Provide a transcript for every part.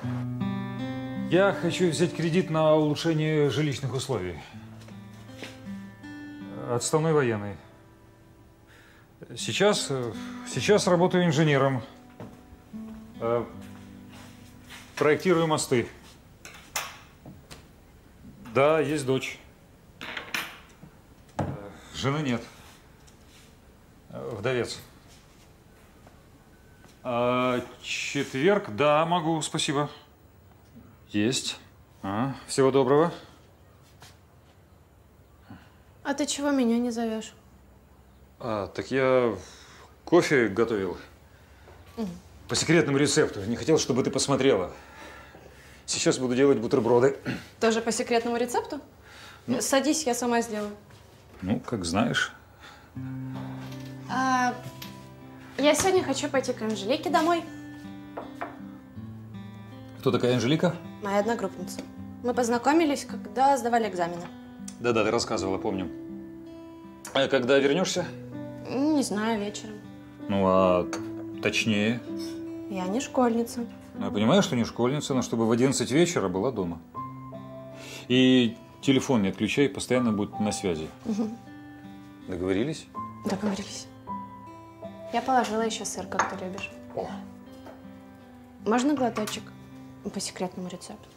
Я хочу взять кредит на улучшение жилищных условий. Отставной военный. Сейчас работаю инженером. Проектирую мосты. Да, есть дочь. Жены нет. Вдовец. Четверг, да, могу, спасибо. Есть. Всего доброго. А ты чего меня не зовешь? Так я кофе готовил. По секретному рецепту. Не хотел, чтобы ты посмотрела. Сейчас буду делать бутерброды. Тоже по секретному рецепту? Ну, садись, я сама сделаю. Ну, как знаешь. Я сегодня хочу пойти к Анжелике домой. Кто такая Анжелика? Моя одногруппница. Мы познакомились, когда сдавали экзамены. Да-да, ты рассказывала, помню. А когда вернешься? Не знаю, вечером. Ну, а точнее? Я не школьница. Я понимаю, что не школьница, но чтобы в 11 вечера была дома. И телефон не отключай, постоянно будь на связи. Угу. Договорились? Договорились. Я положила еще сыр, как ты любишь. О. Можно глоточек по секретному рецепту?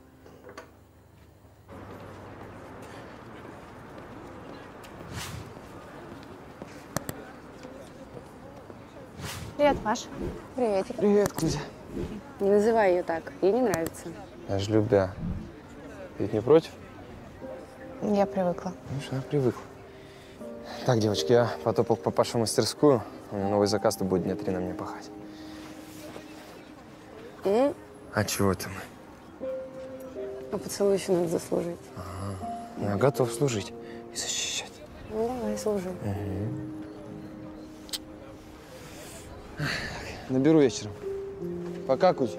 Привет, Паш. Приветик. Привет, Кузя. Не называй ее так, ей не нравится. Я ж любя. Ты ведь не против? Я привыкла. Ну что, я привыкла. Так, девочки, я потопал в папашу мастерскую. У меня новый заказ, то будет дня 3 на мне пахать. А чего это мы? А поцелуй еще надо заслужить. Ну, я готов служить и защищать. Ну, давай, служи. Наберу вечером. Пока, Кузя.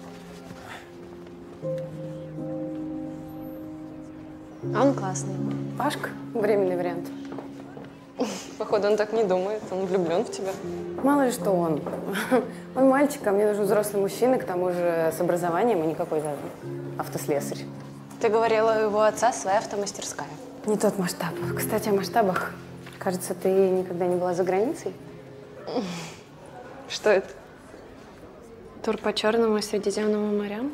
Он классный. Пашка – временный вариант. Походу, он так не думает. Он влюблен в тебя. Мало ли что он. Он мальчик, а мне нужен взрослый мужчина, к тому же с образованием и никакой даже автослесарь. Ты говорила, у его отца своя автомастерская. Не тот масштаб. Кстати, о масштабах. Кажется, ты никогда не была за границей? Что это? Тур по Черному и Средиземному морям?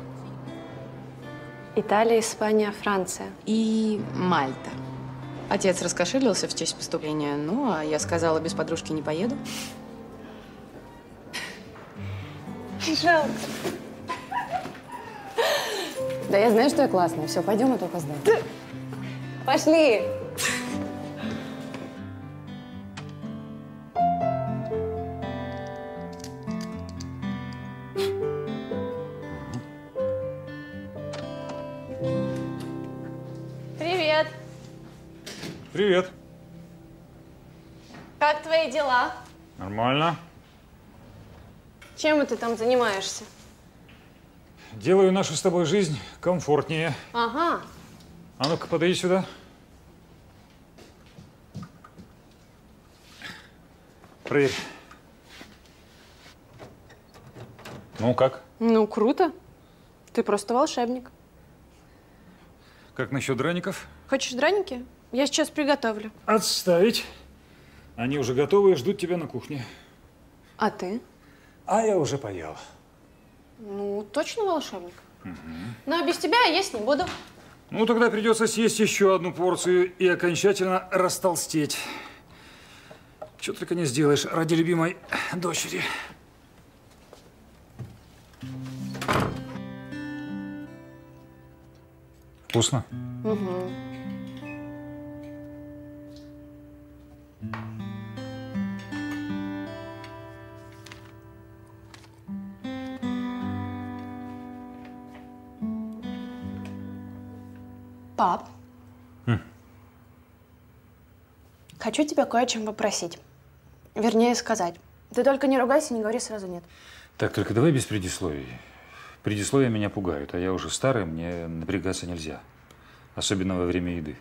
Италия, Испания, Франция. И Мальта. Отец раскошелился в честь поступления, ну, а я сказала, без подружки не поеду. Жалко. Да я знаю, что я классная. Все, пойдем, а то опоздаем. Пошли! Привет! Привет. Как твои дела? Нормально. Чем ты там занимаешься? Делаю нашу с тобой жизнь комфортнее. Ага. А ну-ка, подойди сюда. Проверь. Ну, как? Ну, круто. Ты просто волшебник. Как насчет драников? Хочешь драники? Я сейчас приготовлю. Отставить. Они уже готовы и ждут тебя на кухне. А ты? А я уже поел. Ну, точно волшебник? Угу. Но без тебя я есть не буду. Ну, тогда придется съесть еще одну порцию и окончательно растолстеть. Что только не сделаешь ради любимой дочери. Вкусно? Угу. Пап, хочу тебя кое о чем попросить. Вернее, сказать. Ты только не ругайся, не говори сразу нет. Так, только давай без предисловий. Предисловия меня пугают, а я уже старый, мне напрягаться нельзя. Особенно во время еды.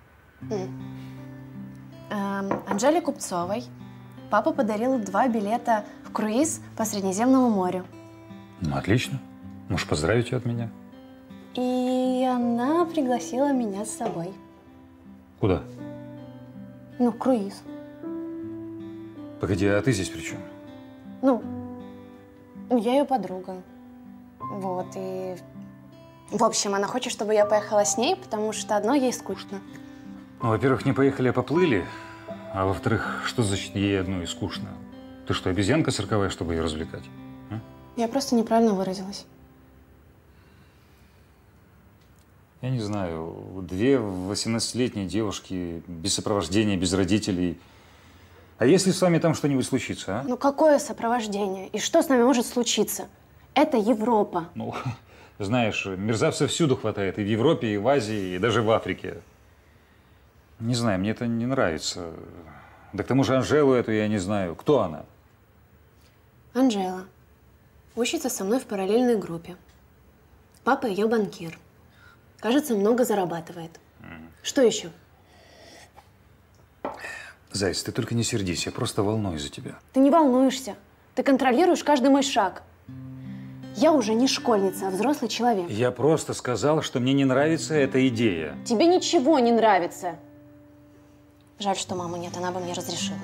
Анжеле Купцовой папа подарил 2 билета в круиз по Средиземному морю. Ну, отлично. Может, поздравить ее от меня? И она пригласила меня с собой. Куда? Ну, в круиз. Погоди, а ты здесь при чем? Ну, я ее подруга. Вот, и… В общем, она хочет, чтобы я поехала с ней, потому что одной ей скучно. Ну, во-первых, не поехали, а поплыли. А во-вторых, что значит ей одной скучно? Ты что, обезьянка цирковая, чтобы ее развлекать? А? Я просто неправильно выразилась. Я не знаю, две 18-летние девушки без сопровождения, без родителей. А если с вами там что-нибудь случится, а? Ну, какое сопровождение? И что с нами может случиться? Это Европа. Ну, знаешь, мерзавцев всюду хватает. И в Европе, и в Азии, и даже в Африке. Не знаю, мне это не нравится. Да к тому же Анжелу эту я не знаю. Кто она? Анжела. Учится со мной в параллельной группе. Папа ее банкир. Кажется, много зарабатывает. Что еще? Зайц, ты только не сердись, я просто волнуюсь за тебя. Ты не волнуешься. Ты контролируешь каждый мой шаг. Я уже не школьница, а взрослый человек. Я просто сказал, что мне не нравится эта идея. Тебе ничего не нравится. Жаль, что мамы нет, она бы мне разрешила.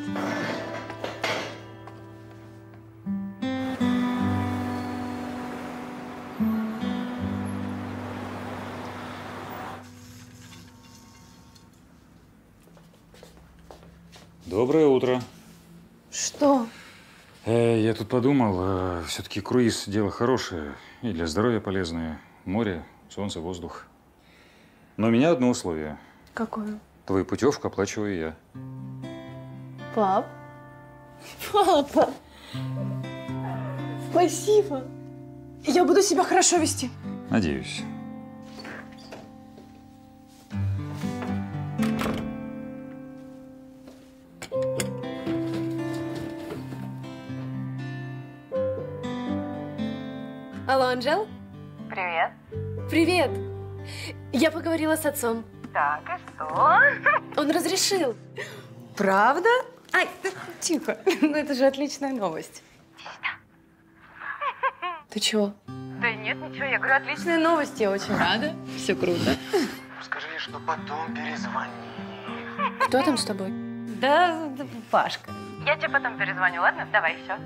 Доброе утро. Что? Я тут подумал, все-таки круиз – дело хорошее и для здоровья полезное. Море, солнце, воздух. Но у меня одно условие. Какое? Твою путевку оплачиваю я. Пап? Папа! Спасибо. Я буду себя хорошо вести. Надеюсь. Алло, Анжел? Привет. Привет. Я поговорила с отцом. Так, и что? Он разрешил. Правда? Ай, тихо. Ну, это же отличная новость. Ты чего? Да нет, ничего, я говорю, отличная новость, я очень рада. Все круто. Скажи, что потом перезвони. Кто там с тобой? Да, Пашка. Я тебе потом перезвоню, ладно? Давай, все.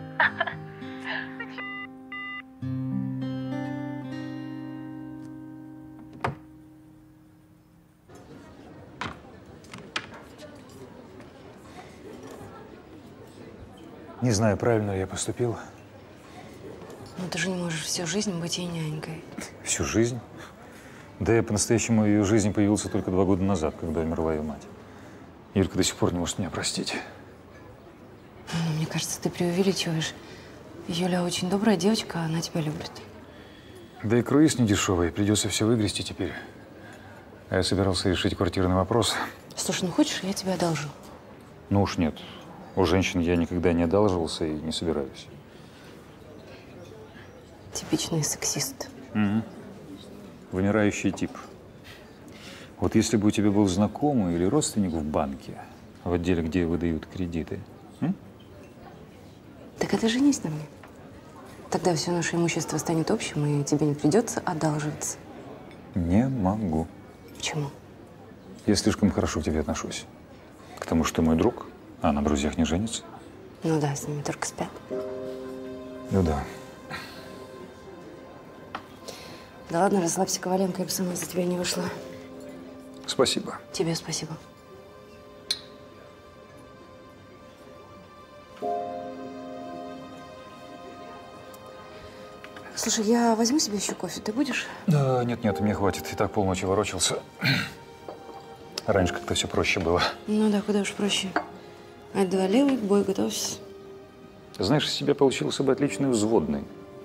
Не знаю, правильно ли я поступил. Ну, ты же не можешь всю жизнь быть ей нянькой. Всю жизнь? Да я по-настоящему в ее жизни появился только 2 года назад, когда умерла ее мать. Юрка до сих пор не может меня простить. Ну, мне кажется, ты преувеличиваешь. Юля очень добрая девочка, она тебя любит. Да и круиз не дешевый, придется все выгрести теперь. А я собирался решить квартирный вопрос. Слушай, ну хочешь, я тебе одолжу? Ну уж нет. У женщин я никогда не одалживался и не собираюсь. Типичный сексист. Угу. Вымирающий тип. Вот если бы у тебя был знакомый или родственник в банке, в отделе, где выдают кредиты. Так это женись на мне. Тогда все наше имущество станет общим, и тебе не придется одалживаться. Не могу. Почему? Я слишком хорошо к тебе отношусь. К тому, что ты мой друг, а на друзьях не женится. Ну да, с ними только спят. Ну да. Да ладно, расслабься, Коваленко, я бы сама за тебя не вышла. Спасибо. Тебе спасибо. Слушай, я возьму себе еще кофе, ты будешь? Да, нет, мне хватит. И так полночи ворочался. Раньше как-то все проще было. Ну да, куда уж проще. Ать-два левый, к бою готовься. Знаешь, из себя получился бы отличный взводный.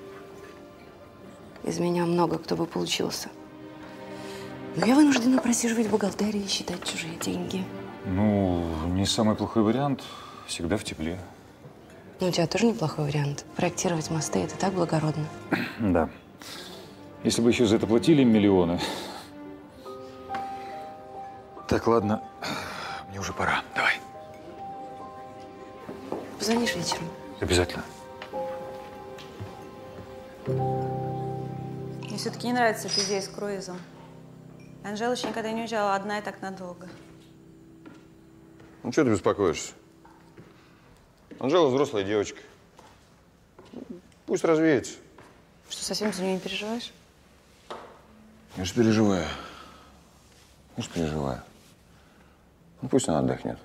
Из меня много кто бы получился. Но я вынуждена просиживать в бухгалтерии и считать чужие деньги. Ну, не самый плохой вариант. Всегда в тепле. Ну, у тебя тоже неплохой вариант. Проектировать мосты – это так благородно. Да. Если бы еще за это платили миллионы. Так, ладно. Мне уже пора. Давай. Позвонишь вечером? Обязательно. Мне все-таки не нравится эта идея с круизом. Анжела еще никогда не уезжала одна и так надолго. Ну, что ты беспокоишься? Анжела взрослая девочка. Пусть развеется. Что, совсем за нее не переживаешь? Я же переживаю. Я же переживаю. Ну, пусть она отдохнет.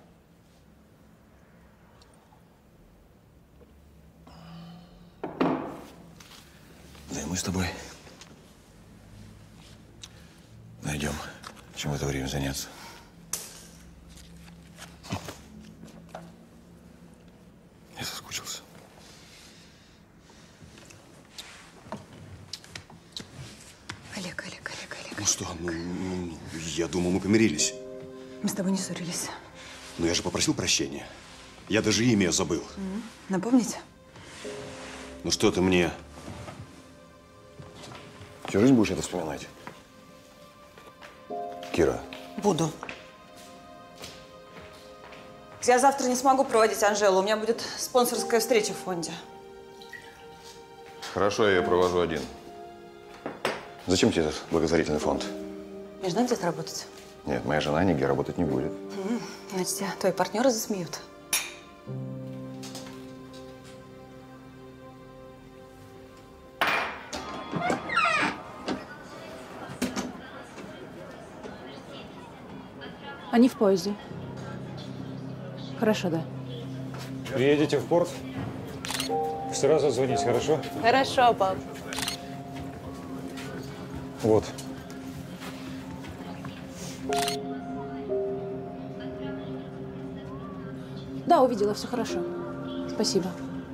Да и мы с тобой найдем, чем в это время заняться. Я соскучился. Олег. Ну что, я думал, мы помирились. Мы с тобой не ссорились. Но я же попросил прощения. Я даже имя забыл. Напомните? Ну что ты мне? Всю жизнь будешь это вспоминать? Кира. Буду. Я завтра не смогу проводить Анжелу. У меня будет спонсорская встреча в фонде. Хорошо, я ее провожу один. Зачем тебе этот благотворительный фонд? Мне же надо где-то работать. Нет, моя жена нигде работать не будет. Значит, тебя твои партнеры засмеют. Они в поезде. Хорошо, да. Приедете в порт, сразу звонить, хорошо? Хорошо, пап. Вот. Да, увидела, все хорошо. Спасибо.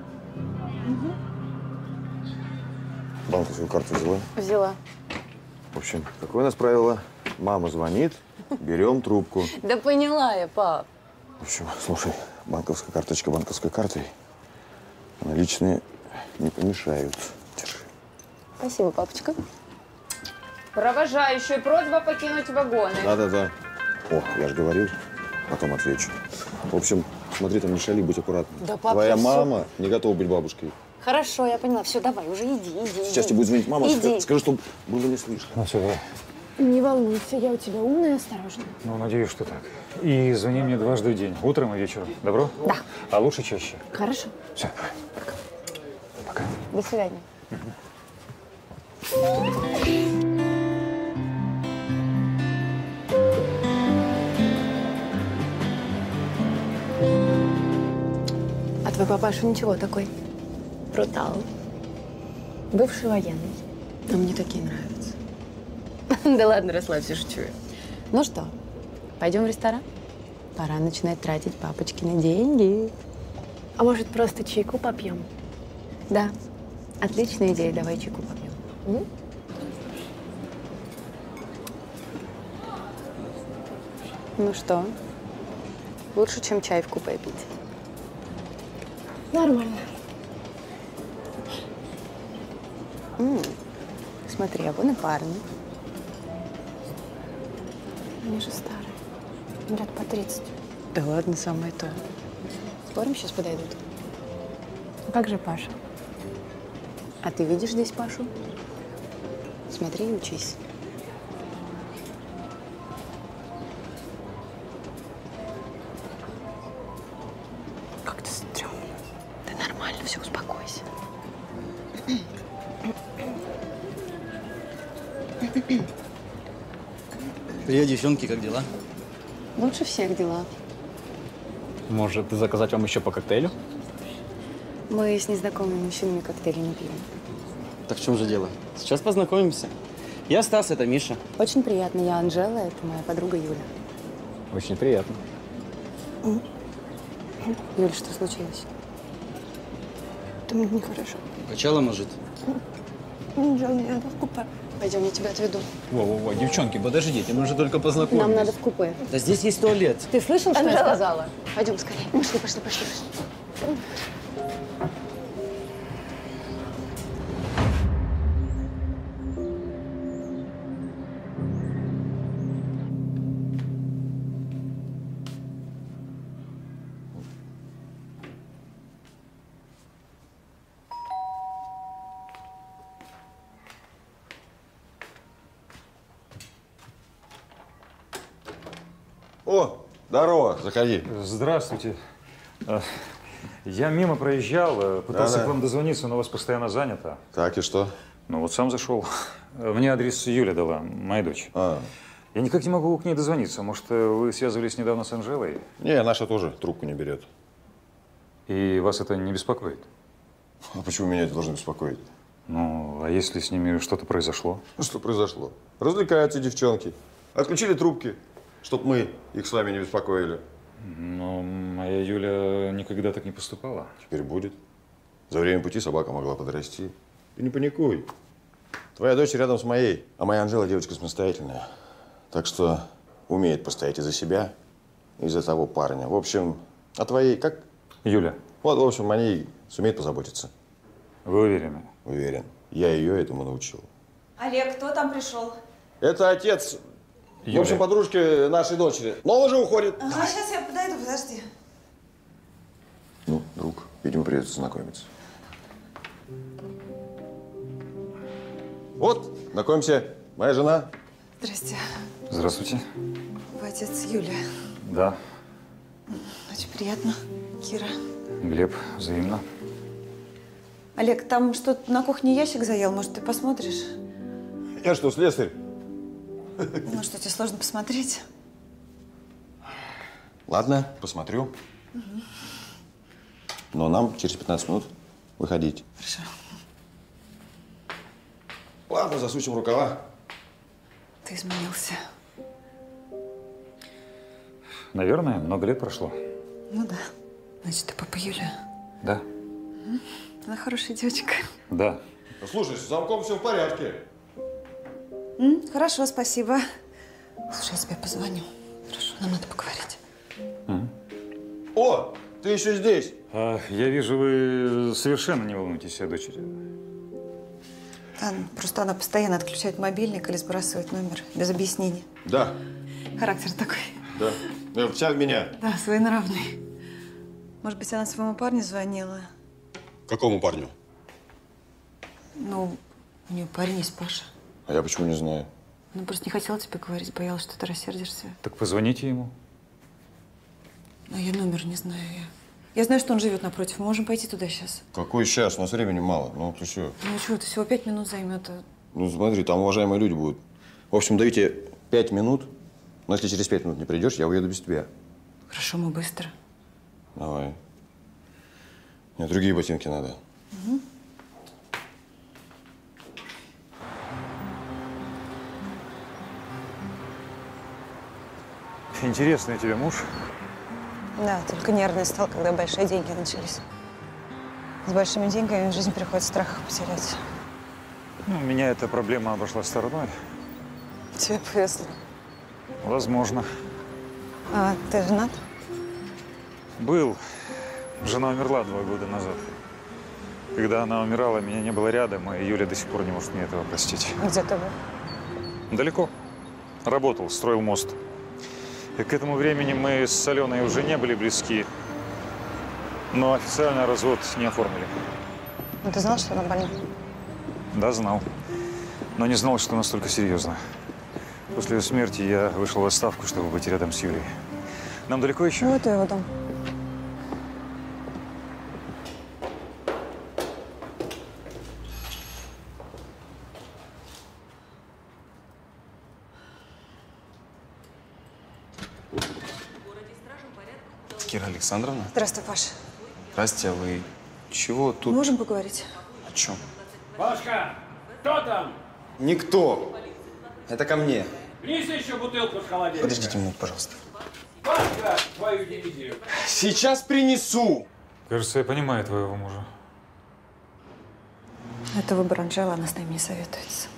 Банковскую карту взяла? Взяла. В общем, какое у нас правило? Мама звонит, берем трубку. Да поняла я, пап. В общем, слушай, банковская карточка банковской картой. Наличные не помешают. Держи. Спасибо, папочка. Провожающая, просьба покинуть вагоны. Да. О, я же говорил, потом отвечу. В общем, смотри, там не шали, будь аккуратна. Да, пап, твоя я всё- мама не готова быть бабушкой. Хорошо, я поняла. Все, давай, уже иди. Сейчас тебе будет звонить мама, Иди. скажи, чтобы было не слышно. Ну все, давай. Не волнуйся, я у тебя умная и осторожная. Ну, надеюсь, что так. И звони мне дважды в день, утром и вечером. Добро? Да. А лучше чаще. Хорошо. Все, давай. Пока. До свидания. А твой папаша ничего такой? Брутал. Бывший военный. А мне такие нравятся. Да ладно, расслабься, шучу. Ну что, пойдем в ресторан? Пора начинать тратить папочкины деньги. А может, просто чайку попьем? Да, отличная идея. Давай чайку попьем. Ну что, лучше, чем чай в купе пить? Нормально. Смотри, а вон и парни. Они же старые. Лет по 30. Да ладно, самое то. Спорим, сейчас подойдут. А как же Паша? А ты видишь здесь Пашу? Смотри и учись. Как-то стрёмно. Да нормально, все, успокойся. Привет, девчонки, как дела? Лучше всех дела. Может, заказать вам еще по коктейлю? Мы с незнакомыми мужчинами коктейли не пьем. Так в чем же дело? Сейчас познакомимся. Я Стас, это Миша. Очень приятно. Я Анжела, это моя подруга Юля. Очень приятно. Юля, что случилось? Да мне нехорошо. Качала, может? Анжела, мне надо в купе. Пойдем, я тебя отведу. Во-во-во, девчонки, подождите, мы же только познакомились. Нам надо в купе. Да здесь есть туалет. Ты слышал, что я сказала? Пойдем скорее. Пошли. О, здорово, заходи. Здравствуйте. Я мимо проезжал, пытался к вам дозвониться, но у вас постоянно занято. Так, и что? Ну вот сам зашел. Мне адрес Юля дала, моя дочь. Я никак не могу к ней дозвониться. Может, вы связывались недавно с Анжелой? Не, наша тоже трубку не берет. И вас это не беспокоит? А почему меня это должно беспокоить? Ну, а если с ними что-то произошло? Что произошло? Развлекаются девчонки. Отключили трубки, чтоб мы их с вами не беспокоили. Но моя Юля никогда так не поступала. Теперь будет. За время пути собака могла подрасти. Ты не паникуй. Твоя дочь рядом с моей, а моя Анжела девочка самостоятельная. Так что умеет постоять и за себя, и за того парня. В общем, а твоей как? Юля. Вот, в общем, о ней сумеет позаботиться. Вы уверены? Уверен. Я ее этому научил. Олег, кто там пришел? Это отец, Юля. в общем, подружки нашей дочери. Но он уже уходит. Ага, сейчас я подойду, подожди. Ну, друг, видимо, придется знакомиться. Вот, знакомься, моя жена. Здрасте. Здравствуйте. Вы отец Юли. Да. Очень приятно. Кира. Глеб, взаимно. Олег, там что-то на кухне ящик заел, может, ты посмотришь? Я что, слесарь? Ну, что, тебе сложно посмотреть? Ладно, посмотрю. Но нам через 15 минут выходить. Хорошо. Ладно, засучим рукава. Ты изменился. Наверное, много лет прошло. Ну да. Значит, ты папа Юля. Да. Она хорошая девочка. Да. Слушай, с замком все в порядке. Хорошо, спасибо. Слушай, я тебе позвоню. Хорошо, нам надо поговорить. О, ты еще здесь. Я вижу, вы совершенно не волнуетесь о дочери. Да, просто она постоянно отключает мобильник или сбрасывает номер без объяснений. Да. Характер такой. Да. Вся в меня. Да, своенравный. Может быть, она своему парню звонила? Какому парню? Ну, у нее парень есть, Паша. А я почему не знаю? Она просто не хотела тебе говорить, боялась, что ты рассердишься. Так позвоните ему. Но я номер не знаю. Я знаю, что он живет напротив. Мы можем пойти туда сейчас. Какой сейчас? У нас времени мало. Ну, ты что? Ну чего, это всего 5 минут займет. Ну, смотри, там уважаемые люди будут. В общем, даю тебе 5 минут. Но если через 5 минут не придешь, я уеду без тебя. Хорошо, мы быстро. Давай. Мне другие ботинки надо. Интересный у тебя муж. Да, только нервный стал, когда большие деньги начались. С большими деньгами в жизни приходится страх потерять. Ну, меня эта проблема обошла стороной. Тебе повезло. Возможно. А ты женат? Был. Жена умерла 2 года назад. Когда она умирала, меня не было рядом, и Юля до сих пор не может мне этого простить. Где ты был? Далеко. Работал, строил мост. И к этому времени мы с Аленой уже не были близки. Но официально развод не оформили. Ну, ты знал, что она больна? Да, знал. Но не знал, что настолько серьезно. После ее смерти я вышел в отставку, чтобы быть рядом с Юлей. Нам далеко еще? Ну, это его дом. Кира Александровна? Здравствуй, Паша. Здрасте, а вы чего тут? Можем поговорить? О чем? Пашка, кто там? Никто. Это ко мне. Принеси еще бутылку с холодильника. Подождите минуту, пожалуйста. Пашка, твою дивизию. Сейчас принесу. Кажется, я понимаю твоего мужа. Это выбор Анжелы, она с нами не советуется.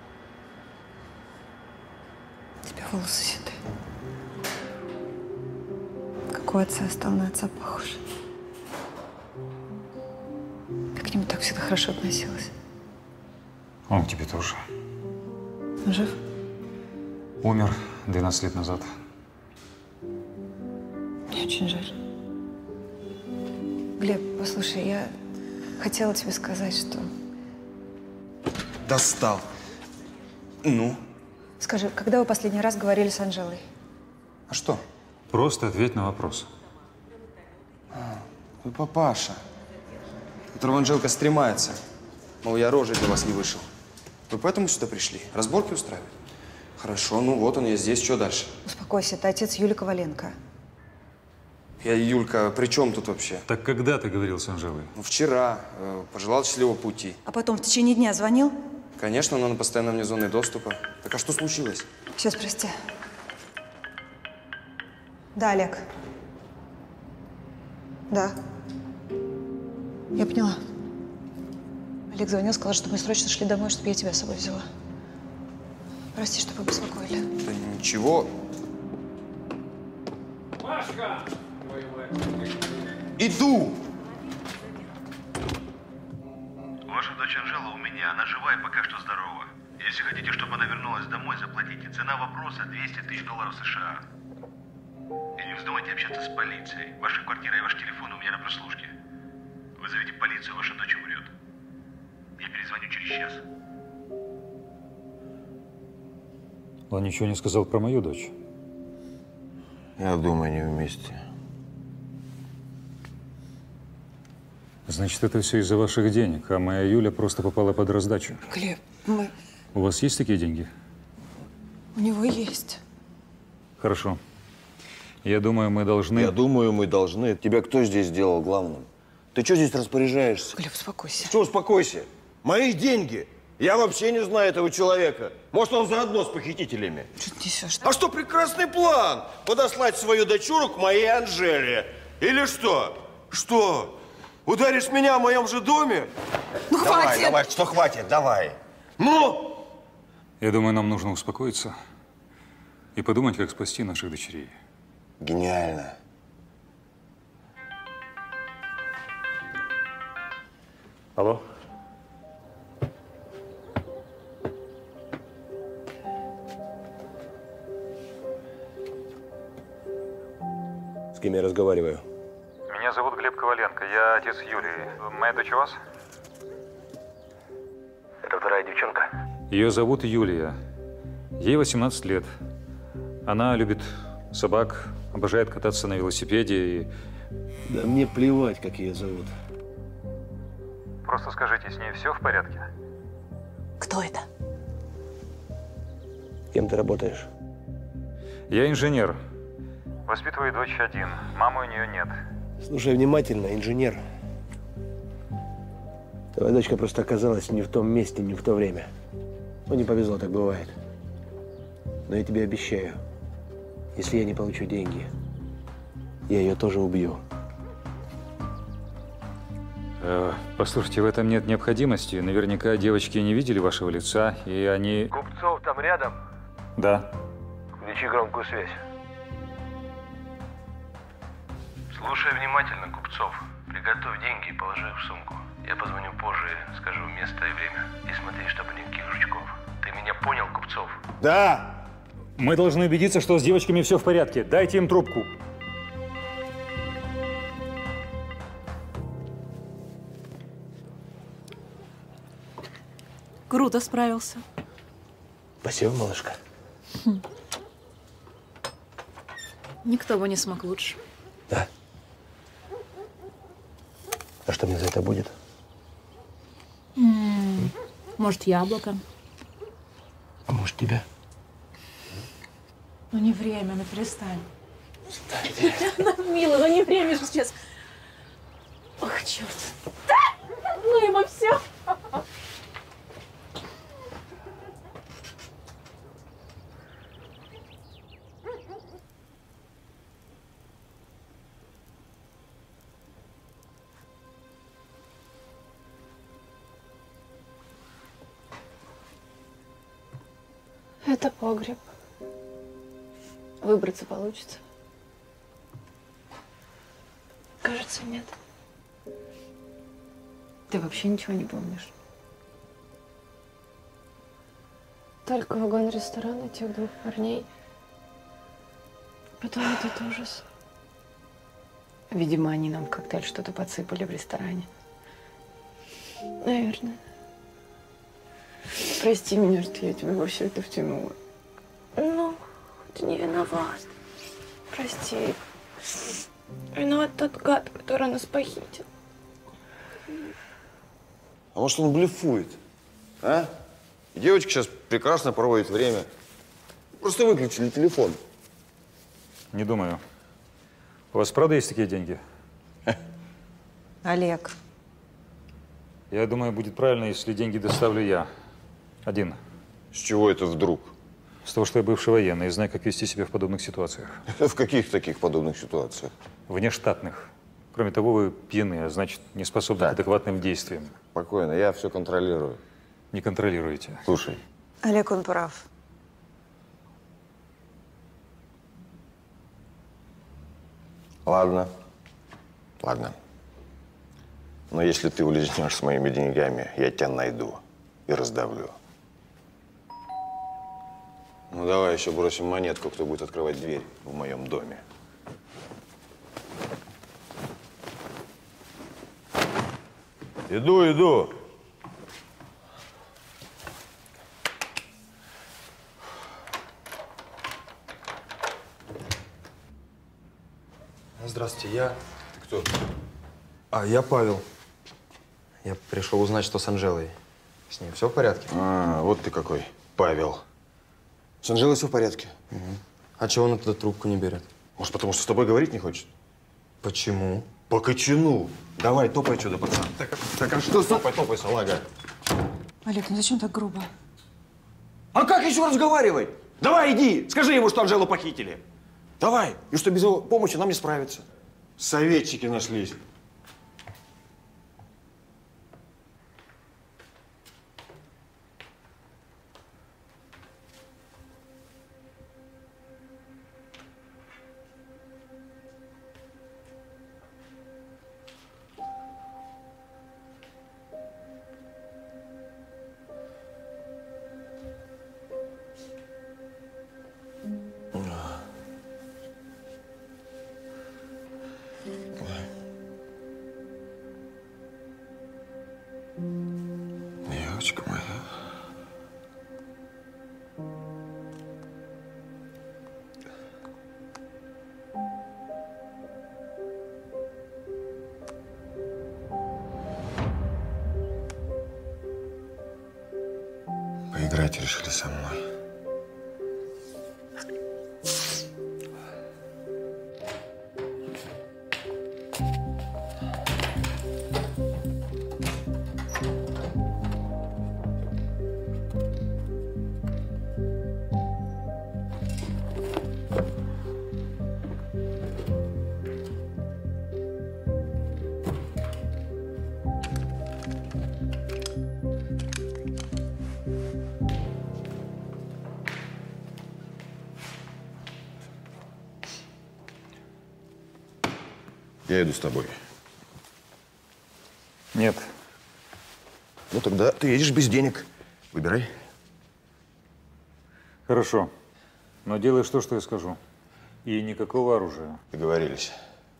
У тебя волосы седые. Как у отца, стал на отца похож. Ты к нему так всегда хорошо относилась. Он к тебе тоже. Он жив? Умер 12 лет назад. Мне очень жаль. Глеб, послушай, я хотела тебе сказать, что… Достал. Ну? Скажи, когда вы последний раз говорили с Анжелой? А что? Просто ответь на вопрос. Вы папаша, которого Анжелка стремается. Мол, я рожей для вас не вышел. Вы поэтому сюда пришли? Разборки устраивать? Хорошо, ну вот он, я здесь. Что дальше? Успокойся, это отец Юли Коваленко. Я, Юлька, при чем тут вообще? Так когда ты говорил с Анжелой? Ну, вчера. Пожелал счастливого пути. А потом в течение дня звонил? Конечно, но она постоянно вне зоны доступа. Так а что случилось? Сейчас, прости. Да, Олег. Да. Я поняла. Олег звонил, сказал, что мы срочно шли домой, чтобы я тебя с собой взяла. Прости, что побеспокоили. Да ничего. Машка! Иду! Ваша дочь Анжела у меня, она жива и пока что здорова. Если хотите, чтобы она вернулась домой, заплатите. Цена вопроса $200 000 США. И не вздумайте общаться с полицией. Ваша квартира и ваш телефон у меня на прослушке. Вызовите полицию, ваша дочь умрет. Я перезвоню через час. Он ничего не сказал про мою дочь. Я думаю, они вместе. Значит, это все из-за ваших денег, а моя Юля просто попала под раздачу. Глеб, мы… У вас есть такие деньги? У него есть. Хорошо. Я думаю, мы должны… Я думаю, мы должны. Тебя кто здесь сделал главным? Ты что здесь распоряжаешься? Глеб, успокойся. Что успокойся? Мои деньги. Я вообще не знаю этого человека. Может, он заодно с похитителями. Что ты несешь? А что, прекрасный план? Подослать свою дочуру к моей Анжеле. Или что? Что? Ударишь меня в моем же доме? Ну, давай, хватит! Давай, что хватит, давай. Ну! Я думаю, нам нужно успокоиться и подумать, как спасти наших дочерей. Гениально. Алло? С кем я разговариваю? Меня зовут Глеб Коваленко, я отец Юлии. Моя дочь у вас? Это вторая девчонка? Ее зовут Юлия. Ей 18 лет. Она любит собак, обожает кататься на велосипеде и… Да мне плевать, как ее зовут. Просто скажите, с ней все в порядке? Кто это? Кем ты работаешь? Я инженер. Воспитываю дочь один. Мамы у нее нет. Слушай внимательно, инженер. Твоя дочка просто оказалась не в том месте, не в то время. Ну, не повезло, так бывает. Но я тебе обещаю, если я не получу деньги, я ее тоже убью. Послушайте, в этом нет необходимости. Наверняка девочки не видели вашего лица, и они… Купцов там рядом? Да. Включи громкую связь. Слушай внимательно, Купцов. Приготовь деньги и положи их в сумку. Я позвоню позже, скажу место и время. И смотри, чтобы никаких жучков. Ты меня понял, Купцов? Да! Мы должны убедиться, что с девочками все в порядке. Дайте им трубку. Круто справился. Спасибо, малышка. Никто бы не смог лучше. Да. А что мне за это будет? Может, яблоко. А может, тебя? Ну не время, ну перестань. Мила, ну не время же сейчас. Ох, черт. Ну ему все. Это погреб. Выбраться получится? Кажется, нет. Ты вообще ничего не помнишь? Только вагон ресторана, тех двух парней. Потом этот ужас. Видимо, они нам в коктейль что-то подсыпали в ресторане. Наверное. Прости меня, что я тебя во все это втянула. Ну, ты не виноват. Прости. Виноват тот гад, который нас похитил. А может, он блефует? А? И девочки сейчас прекрасно проводят время. Просто выключили телефон. Не думаю. У вас правда есть такие деньги? Олег. Я думаю, будет правильно, если деньги доставлю я. Один. С чего это вдруг? С того, что я бывший военный и знаю, как вести себя в подобных ситуациях. В каких таких подобных ситуациях? Внештатных. Кроме того, вы пьяны, а значит, не способны к адекватным действиям. Спокойно, я все контролирую. Не контролируете. Слушай. Олег, он прав. Ладно. Ладно. Но если ты улизнешь с моими деньгами, я тебя найду и раздавлю. Ну, давай еще бросим монетку, кто будет открывать дверь в моем доме. Иду, иду. Здравствуйте, я… Ты кто? Я Павел. Я пришел узнать, что с Анжелой. С ней все в порядке? А, вот ты какой, Павел. С Анжелой все в порядке. Угу. А чего он тогда трубку не берет? Может, потому что с тобой говорить не хочет? Почему? По кочану. Давай, топай отсюда, пацан. Так а что? Топай, салага. Олег, ну зачем так грубо? А как еще разговаривать? Давай, иди, скажи ему, что Анжелу похитили. Давай, и что без его помощи нам не справиться. Советчики нашлись. Девочка моя. Поиграть решили со мной. Я иду с тобой. Нет. Ну тогда ты едешь без денег. Выбирай. Хорошо. Но делаешь то, что я скажу. И никакого оружия. Договорились.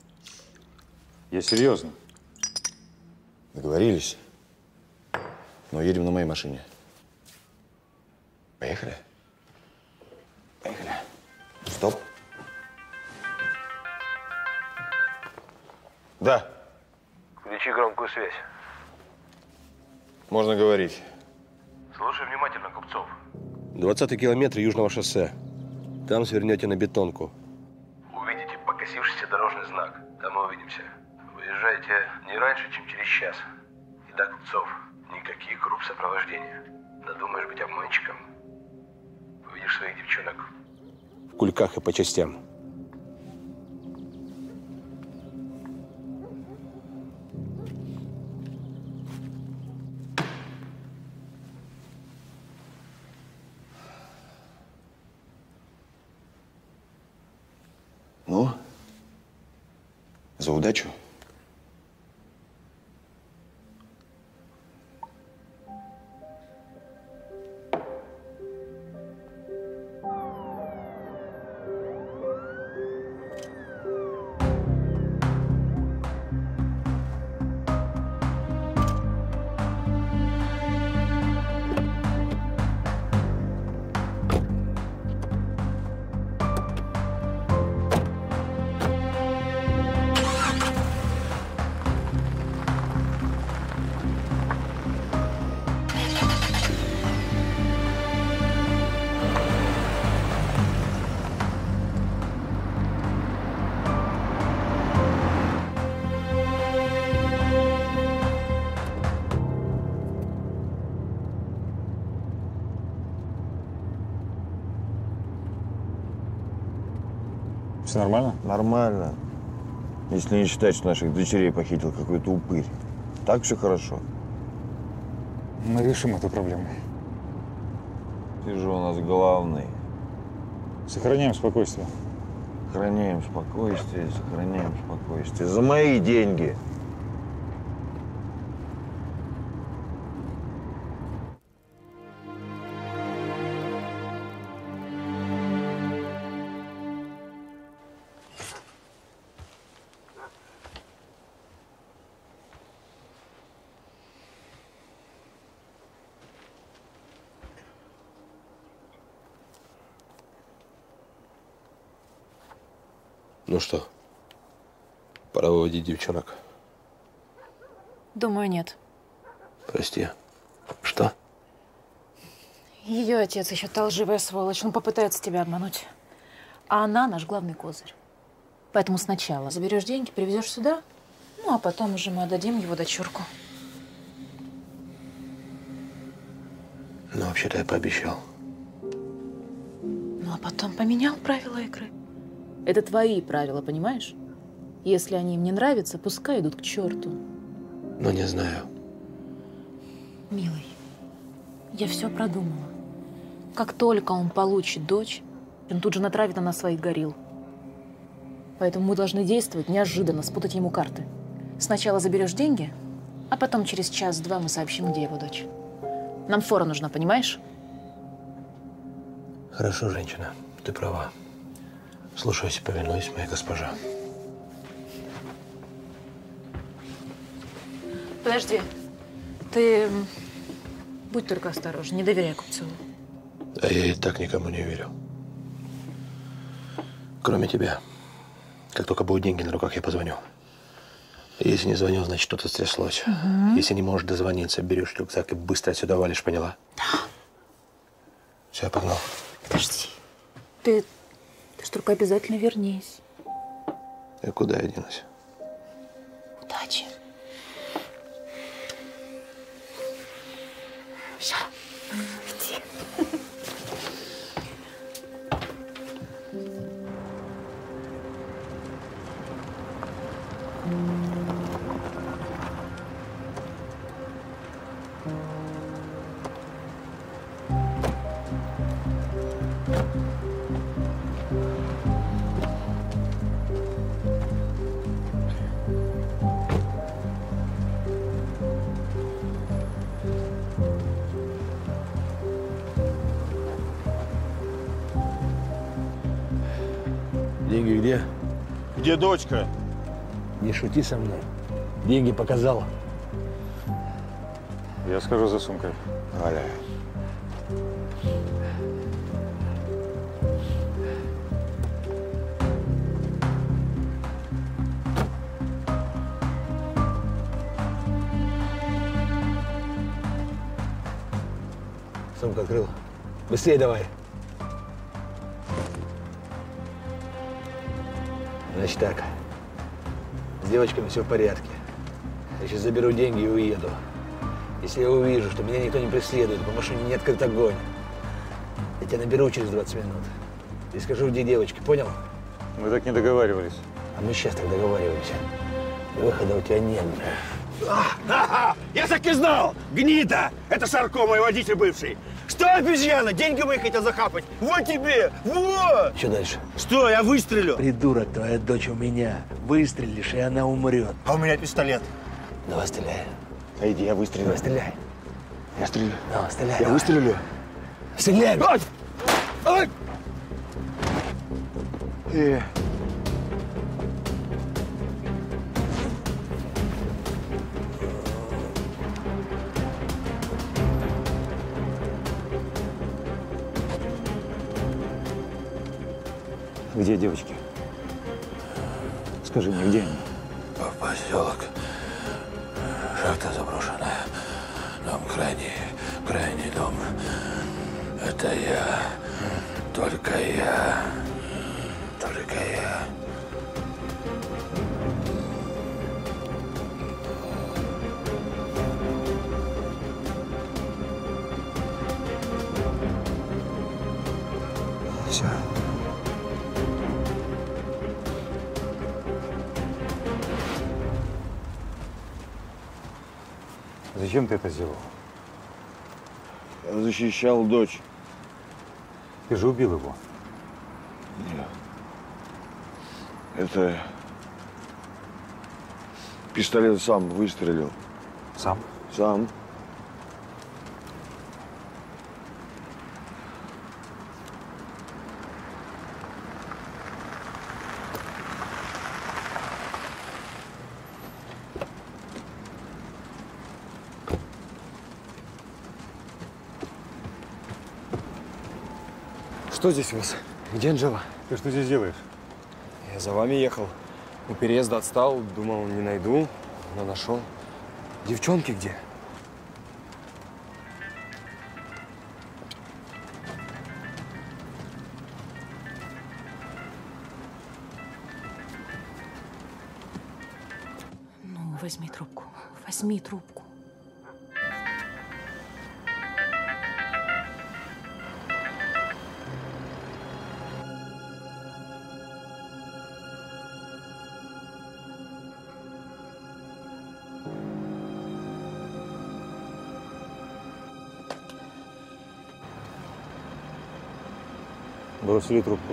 Я серьезно. Договорились. Но едем на моей машине. Поехали? Поехали. Стоп. Да. Включи громкую связь. Можно говорить. Слушай внимательно, Купцов. 20-й километр южного шоссе. Там свернете на бетонку. Увидите покосившийся дорожный знак. Там мы увидимся. Выезжайте не раньше, чем через час. Итак, Купцов, никаких групп сопровождения. Надумаешь быть обманщиком. Увидишь своих девчонок. В кульках и по частям. Ну, за удачу. Все нормально? Нормально. Если не считать, что наших дочерей похитил какой-то упырь. Так все хорошо. Мы решим эту проблему. Ты же у нас главный. Сохраняем спокойствие. Сохраняем спокойствие, сохраняем спокойствие. За мои деньги. Ну что, пора выводить девчонок? Думаю, нет. Прости. Что? Ее отец еще та лживая сволочь. Он попытается тебя обмануть. А она наш главный козырь. Поэтому сначала заберешь деньги, привезешь сюда, ну а потом уже мы отдадим его дочурку. Ну, вообще-то я пообещал. Ну а потом поменял правила игры. Это твои правила, понимаешь? Если они им не нравятся, пускай идут к черту. Но не знаю. Милый, я все продумала. Как только он получит дочь, он тут же натравит на нас своих горилл. Поэтому мы должны действовать неожиданно, спутать ему карты. Сначала заберешь деньги, а потом через час-два мы сообщим, где его дочь. Нам фора нужна, понимаешь? Хорошо, женщина, ты права. Слушаюсь и повинуюсь, моя госпожа. Подожди. Ты будь только осторожен, не доверяй Купцову. А я и так никому не верю. Кроме тебя. Как только будут деньги на руках, я позвоню. Если не звоню, значит, что-то стряслось. Если не можешь дозвониться, берешь рюкзак и быстро отсюда валишь, поняла? Да. Все, я погнал. Подожди. Ты ж только обязательно вернись. И куда я денусь? Удачи. Все. Иди. Деньги где? Где дочка? Не шути со мной. Деньги показал. Я схожу за сумкой. Аля. Сумку открыл. Быстрее давай. Значит так. С девочками все в порядке. Я сейчас заберу деньги и уеду. Если я увижу, что меня никто не преследует, по машине не открыт огонь, я тебя наберу через 20 минут. И скажу, где девочки, понял? Мы так не договаривались. А мы сейчас так договариваемся. Выхода у тебя нет. Я так и знал! Гнида! Это Сарко, мой водитель бывший. Что, обезьяна? Деньги мои хотел захапать. Вот тебе! Вот! Что дальше? Что, я выстрелю? Придурок, твоя дочь у меня. Выстрелишь, и она умрет. А у меня пистолет. Давай стреляй. А иди, я выстрелю. Давай стреляй. Я стрелю. Давай стреляй. Я давай. выстрелю. Стреляй! Ай! Ай! Где девочки? Скажи мне, где они? В поселок. Шахта заброшенная. Дом крайний дом. Это я. Только я. Только я. Все. Зачем ты это сделал? Я защищал дочь. Ты же убил его. Нет. Это пистолет сам выстрелил. Сам? Сам. Что здесь у вас? Где Анжела? Ты что здесь делаешь? Я за вами ехал. У переезда отстал, думал, не найду, но нашел. Девчонки где? Ну, возьми трубку. Возьми трубку. Бросили трубку.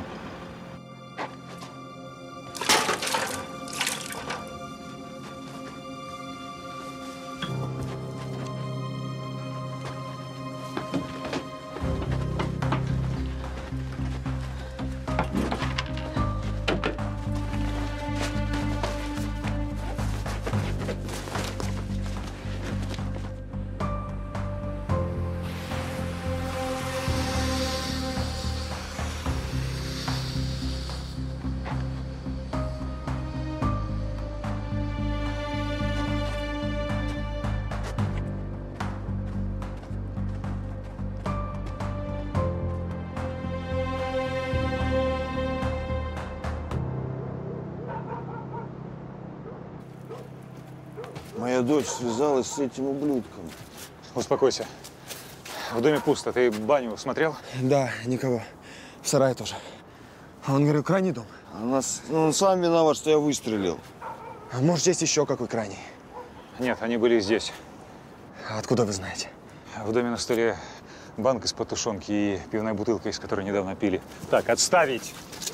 Моя дочь связалась с этим ублюдком. Успокойся. В доме пусто. Ты баню смотрел? Да, никого. В сарае тоже. А он говорил, крайний дом. Он сам виноват, что я выстрелил. А может, есть еще какой крайний? Нет, они были здесь. А откуда вы знаете? В доме на столе банка из-под тушенки и пивная бутылка, из которой недавно пили. Так, отставить!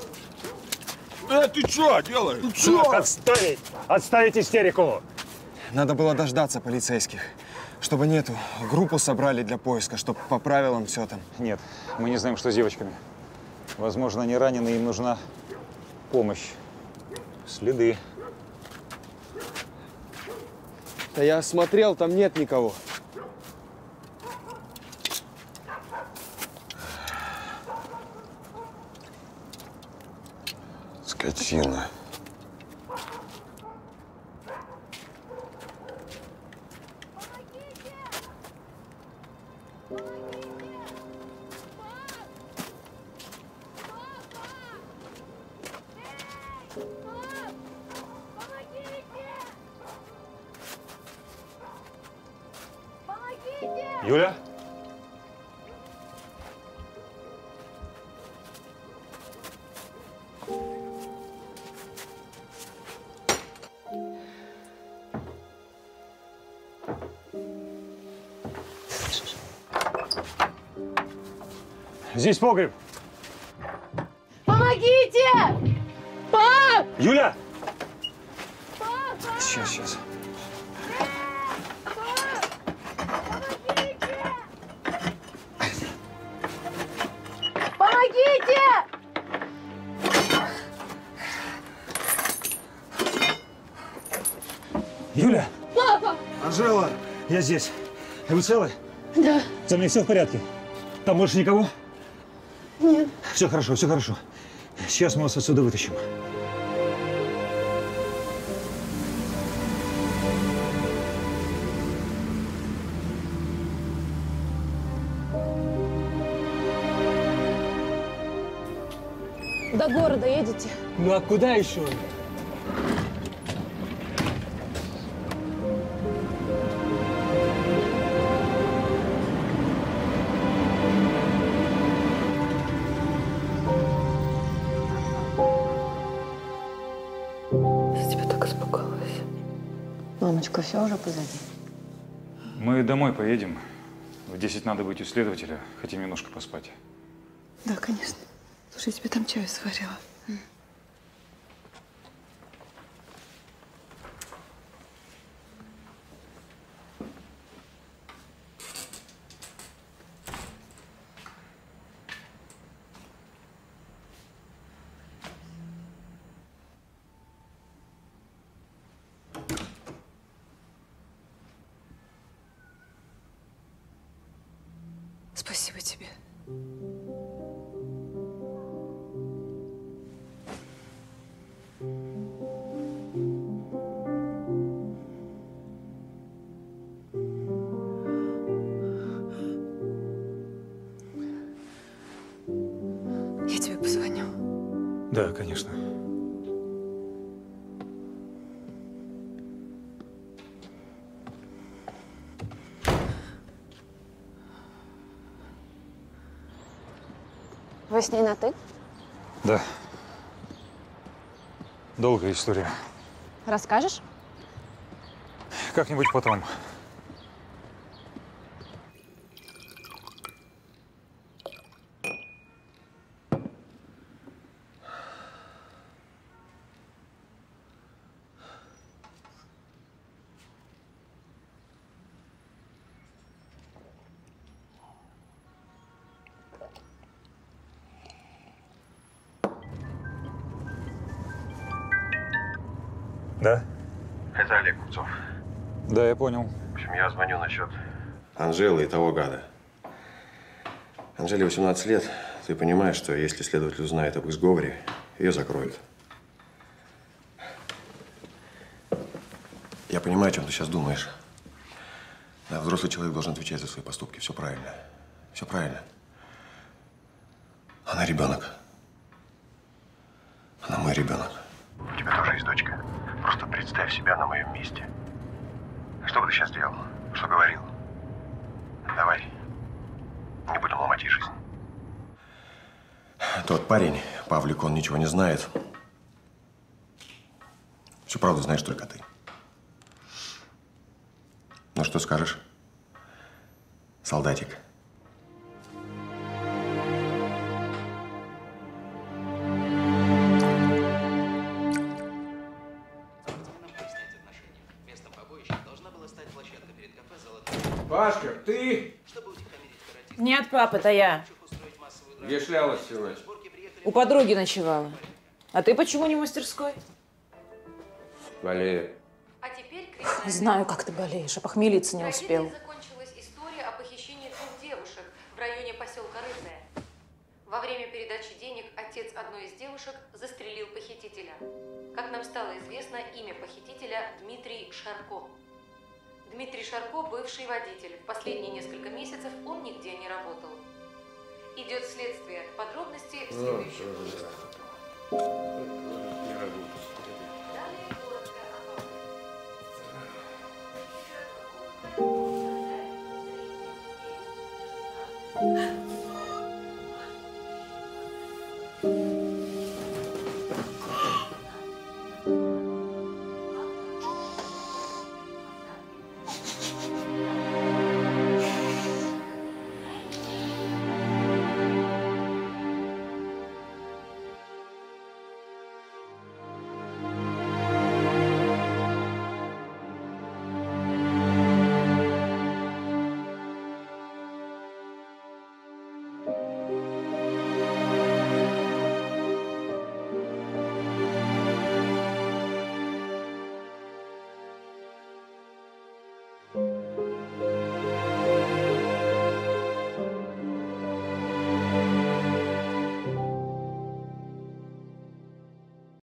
Ты что делаешь? Ты что? Отставить! Отставить истерику! Надо было дождаться полицейских, чтобы они эту группу собрали для поиска, чтобы по правилам все там. Нет, мы не знаем, что с девочками. Возможно, они ранены, им нужна помощь. Следы. Да я смотрел, там нет никого. Скотина. Юля? Здесь погреб. Помогите! Пап! Юля! Сейчас. Помогите! Юля! Папа! Анжела! Я здесь. Вы целы? Да. Со мной все в порядке? Там больше никого? Нет. Все хорошо, все хорошо. Сейчас мы вас отсюда вытащим. До города едете? Ну а куда еще? Я тебя так испугалась. Мамочка, все уже позади. Мы домой поедем. В 10 надо быть у следователя. Хотим немножко поспать. Да, конечно. Слушай, я тебе там чаю сварила. Спасибо тебе. Я тебе позвоню. Да, конечно. Вы с ней на «ты»? Да. Долгая история. Расскажешь? Как-нибудь потом. Да? Это Олег Купцов. Да, я понял. В общем, я звоню насчет Анжелы и того гада. Анжеле 18 лет. Ты понимаешь, что если следователь узнает об их сговоре, ее закроют. Я понимаю, о чем ты сейчас думаешь. Да, взрослый человек должен отвечать за свои поступки. Все правильно. Все правильно. Она ребенок. Она мой ребенок. У тебя тоже есть дочка. Просто представь себя на моем месте. Что бы ты сейчас делал? Что говорил? Давай. Не будем ломать ей жизнь. Тот парень, Павлик, он ничего не знает. Всю правду знаешь только ты. Ну, что скажешь, солдатик? Пашка, ты? Нет, папа, это я. Где шлялась сегодня? У подруги ночевала. А ты почему не в мастерской? Болею. Знаю, как ты болеешь, а похмелиться не успел. Закончилась история о похищении 2 девушек в районе поселка Рыбное. Во время передачи денег отец одной из девушек застрелил похитителя. Как нам стало известно, имя похитителя Дмитрий Шарко. Дмитрий Шарко – бывший водитель. В последние несколько месяцев он нигде не работал. Идет следствие. Подробности в следующем выпуске. Далее коротко